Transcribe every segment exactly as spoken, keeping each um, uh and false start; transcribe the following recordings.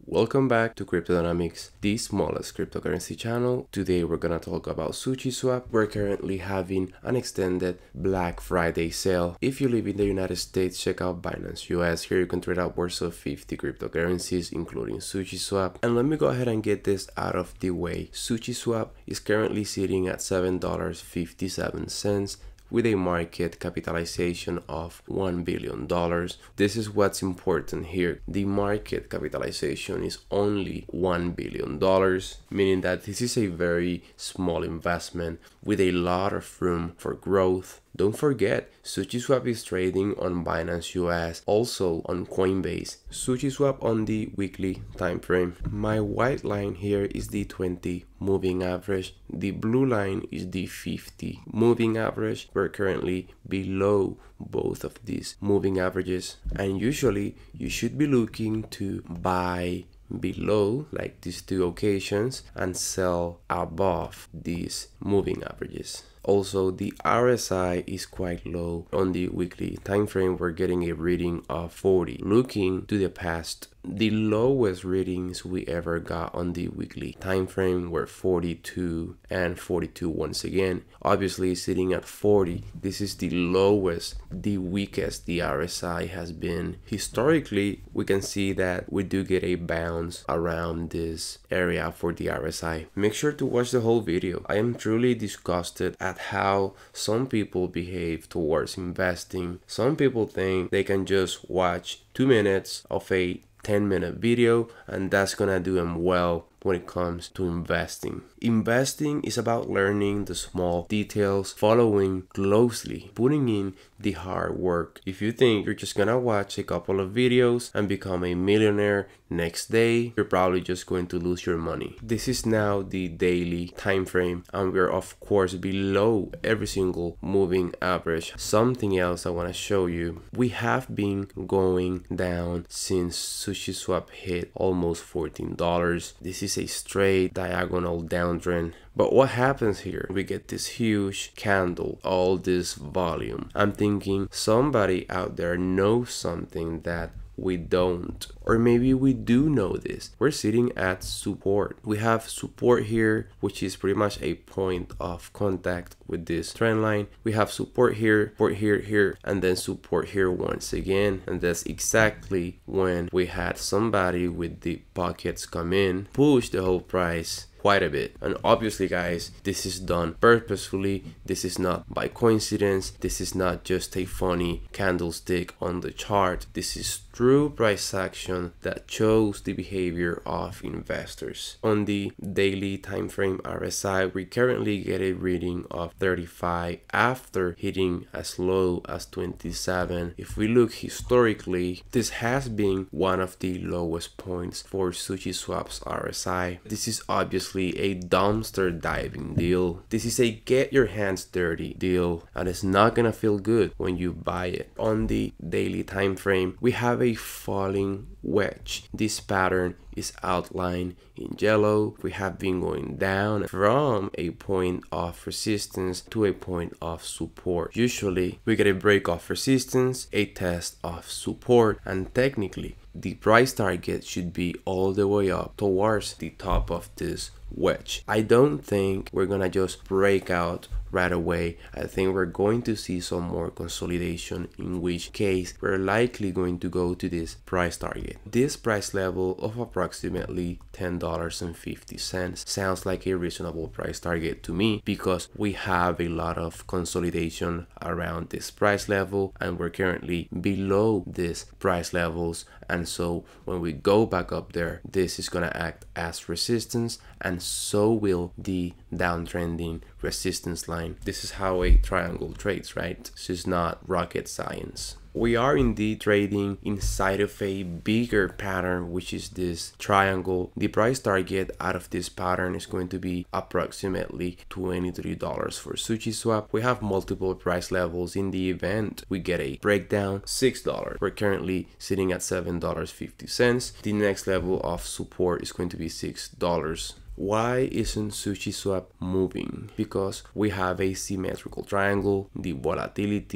Welcome back to Crypto Dynamics, the smallest cryptocurrency channel. Today we're gonna talk about SushiSwap. We're currently having an extended Black Friday sale. If you live in the United States, check out Binance U S. Here you can trade upwards of fifty cryptocurrencies, including SushiSwap. And let me go ahead and get this out of the way. SushiSwap is currently sitting at seven dollars and fifty-seven cents. With a market capitalization of one billion dollars. This is what's important here. The market capitalization is only one billion dollars, meaning that this is a very small investment with a lot of room for growth. Don't forget, SushiSwap is trading on Binance U S, also on Coinbase. SushiSwap on the weekly time frame. My white line here is the twenty moving average. The blue line is the fifty moving average. We're currently below both of these moving averages, and usually you should be looking to buy below, like these two occasions, and sell above these moving averages. Also, the R S I is quite low. On the weekly time frame, we're getting a reading of forty. Looking to the past, the lowest readings we ever got on the weekly time frame were forty-two and forty-two once again. Obviously, sitting at forty, this is the lowest, the weakest the R S I has been. Historically, we can see that we do get a bounce around this area for the R S I. Make sure to watch the whole video. I am truly disgusted at how some people behave towards investing. Some people think they can just watch two minutes of a ten minute video and that's gonna do them well when it comes to investing. Investing is about learning the small details, following closely, putting in the hard work. If you think you're just gonna watch a couple of videos and become a millionaire next day, you're probably just going to lose your money. This is now the daily time frame, and we're of course below every single moving average. Something else I want to show you, we have been going down since SushiSwap hit almost fourteen dollars. This is a straight diagonal downtrend. But what happens here? We get this huge candle, all this volume. I'm thinking somebody out there knows something that we don't, or maybe we do know this. We're sitting at support. We have support here, which is pretty much a point of contact with this trend line. We have support here, support here, here, and then support here once again. And that's exactly when we had somebody with the pockets come in, push the whole price quite a bit. And obviously, guys, this is done purposefully. This is not by coincidence. This is not just a funny candlestick on the chart. This is true price action that shows the behavior of investors. On the daily time frame R S I, we currently get a reading of thirty-five after hitting as low as twenty-seven. If we look historically, this has been one of the lowest points for SushiSwap's R S I. This is obviously a dumpster diving deal. This is a get your hands dirty deal, and it's not gonna feel good when you buy it. On the daily time frame, we have a falling wedge. This pattern is outlined in yellow. We have been going down from a point of resistance to a point of support. Usually we get a break of resistance, a test of support, and technically the price target should be all the way up towards the top of this wedge. I don't think we're gonna just break out right away. I think we're going to see some more consolidation, in which case we're likely going to go to this price target. This price level of approximately ten dollars and fifty cents sounds like a reasonable price target to me, because we have a lot of consolidation around this price level and we're currently below these price levels. And so when we go back up there, this is gonna act as resistance, and so will the downtrending resistance line. This is how a triangle trades, right? This is not rocket science. We are indeed trading inside of a bigger pattern, which is this triangle. The price target out of this pattern is going to be approximately twenty-three dollars for SushiSwap. We have multiple price levels in the event we get a breakdown. Six dollars. We're currently sitting at seven dollars and fifty cents. The next level of support is going to be six dollars. Why isn't SushiSwap moving? Because we have a symmetrical triangle. The volatility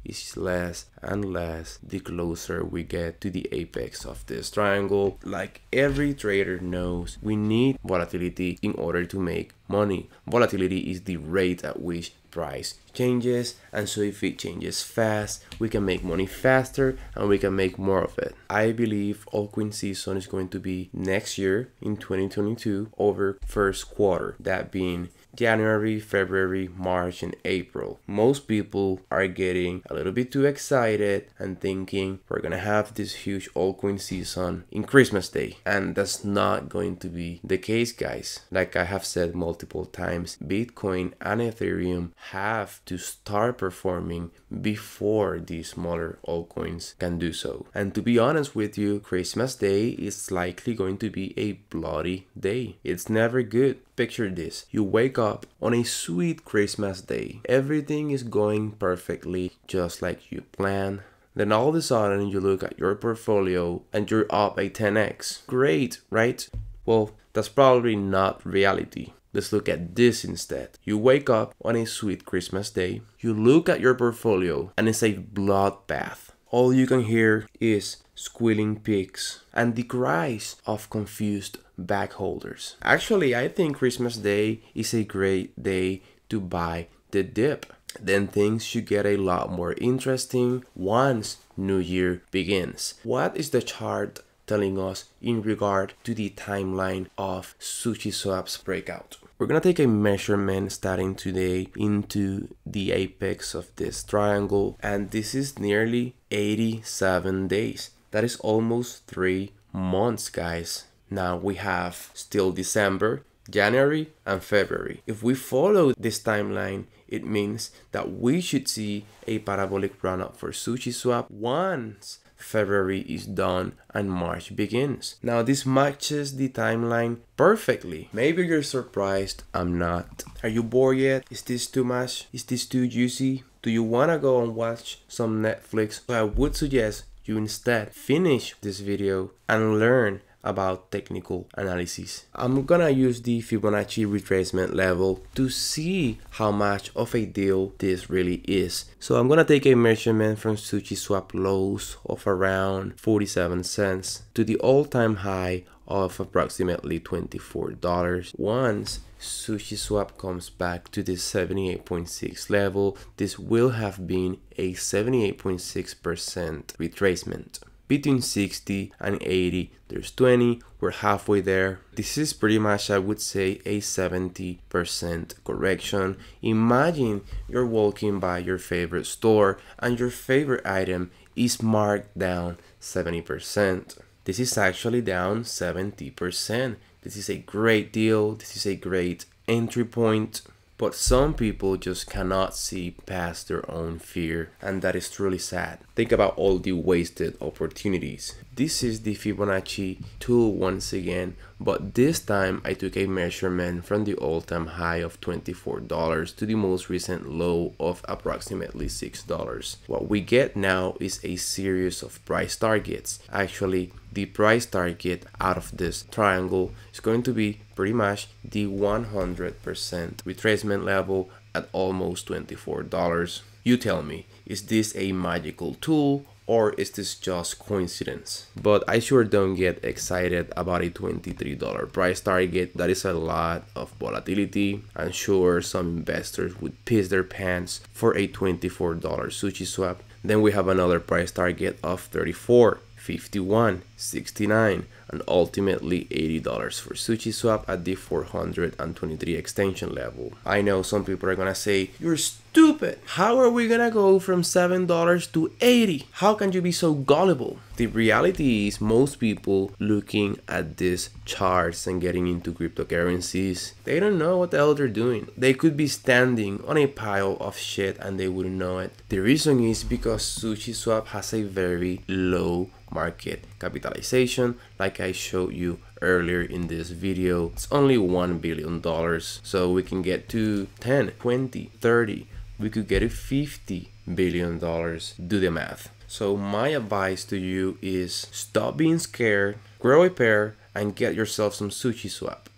is less and less the closer we get to the apex of this triangle. Like every trader knows, we need volatility in order to make money. Volatility is the rate at which price changes, and so if it changes fast, we can make money faster and we can make more of it. I believe altcoin season is going to be next year in twenty twenty-two over first quarter, that being January, February, March, and April. Most people are getting a little bit too excited and thinking we're gonna have this huge altcoin season in Christmas Day, and that's not going to be the case, guys. Like I have said multiple times, Bitcoin and Ethereum have to start performing before the smaller altcoins can do so. And to be honest with you, Christmas Day is likely going to be a bloody day. It's never good. Picture this: you wake up on a sweet Christmas day, everything is going perfectly just like you planned. Then all of a sudden you look at your portfolio and you're up a ten X. Great, right? Well, that's probably not reality. Let's look at this instead. You wake up on a sweet Christmas day, you look at your portfolio and it's a bloodbath. All you can hear is squealing pigs and the cries of confused bag holders. Actually, I think Christmas Day is a great day to buy the dip. Then things should get a lot more interesting once New Year begins. What is the chart telling us in regard to the timeline of SushiSwap's breakout? We're gonna take a measurement starting today into the apex of this triangle, and this is nearly eighty-seven days. That is almost three months, guys. Now we have still December, January, and February. If we follow this timeline, it means that we should see a parabolic run-up for SushiSwap once February is done and March begins. Now this matches the timeline perfectly. Maybe you're surprised, I'm not. Are you bored yet? Is this too much? Is this too juicy? Do you wanna go and watch some Netflix? So I would suggest you instead finish this video and learn about technical analysis. I'm gonna use the Fibonacci retracement level to see how much of a deal this really is. So I'm gonna take a measurement from SushiSwap lows of around forty-seven cents to the all-time high of approximately twenty-four dollars. Once SushiSwap comes back to this seventy-eight point six level, this will have been a seventy-eight point six percent retracement. Between sixty and eighty, there's twenty, we're halfway there. This is pretty much, I would say, a seventy percent correction. Imagine you're walking by your favorite store and your favorite item is marked down seventy percent. This is actually down seventy percent. This is a great deal. This is a great entry point. But some people just cannot see past their own fear, and that is truly sad. Think about all the wasted opportunities. This is the Fibonacci tool once again, but this time I took a measurement from the all-time high of twenty-four dollars to the most recent low of approximately six dollars. What we get now is a series of price targets. Actually, the price target out of this triangle is going to be pretty much the one hundred percent retracement level at almost twenty-four dollars. You tell me, is this a magical tool or is this just coincidence? But I sure don't get excited about a twenty-three dollar price target. That is a lot of volatility. I'm sure some investors would piss their pants for a twenty-four dollar SushiSwap. Then we have another price target of thirty-four, fifty-one, sixty-nine, and ultimately eighty dollars for SushiSwap at the four hundred twenty-three extension level. I know some people are gonna say, you're stupid. How are we gonna go from seven dollars to eighty? How can you be so gullible? The reality is most people looking at these charts and getting into cryptocurrencies, they don't know what the hell they're doing. They could be standing on a pile of shit and they wouldn't know it. The reason is because SushiSwap has a very low market capitalization. Like I showed you earlier in this video, it's only one billion dollars. So we can get to ten, twenty, thirty, we could get to fifty billion dollars. Do the math. So my advice to you is stop being scared, grow a pair, and get yourself some SushiSwap.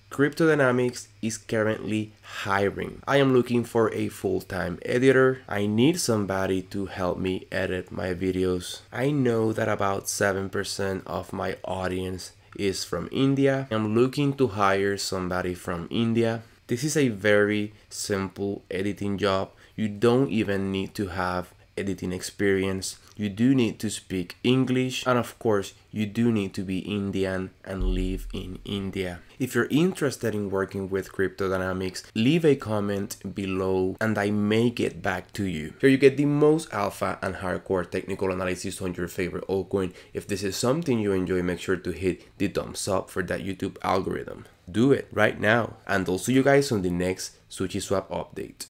Crypto Dynamics is currently hiring. I am looking for a full-time editor. I need somebody to help me edit my videos. I know that about seven percent of my audience is from India. I'm looking to hire somebody from India. This is a very simple editing job. You don't even need to have editing experience. You do need to speak English, and of course you do need to be Indian and live in India. If you're interested in working with Crypto Dynamics, leave a comment below and I may get back to you. Here you get the most alpha and hardcore technical analysis on your favorite altcoin. If this is something you enjoy, make sure to hit the thumbs up for that YouTube algorithm. Do it right now, and I'll see you guys on the next SushiSwap update.